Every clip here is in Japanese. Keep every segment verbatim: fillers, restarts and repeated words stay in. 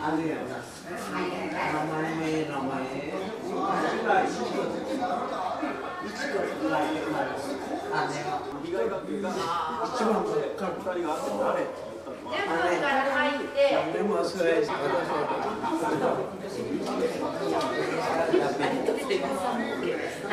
あるやんな。名前名前。一個ぐらいでなる。姉が。一番の二人が誰？ 全部から入って。 でもそれ私は。 はい。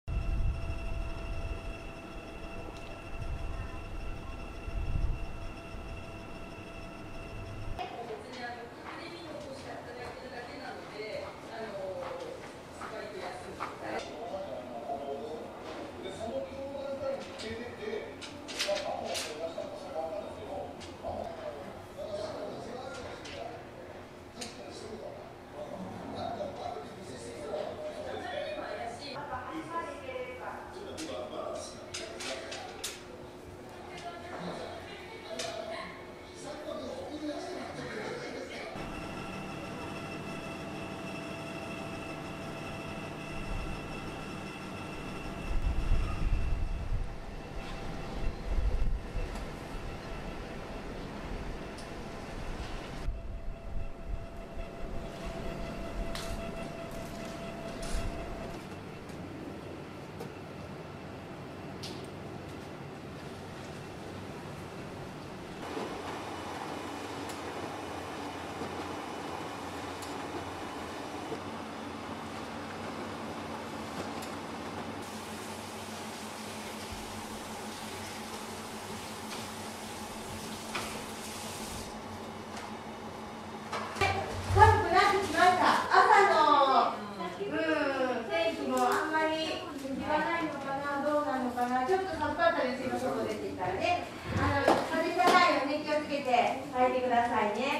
ちょっとさっぱりする外出てきたらね、あの風邪じゃないように気をつけて帰ってくださいね。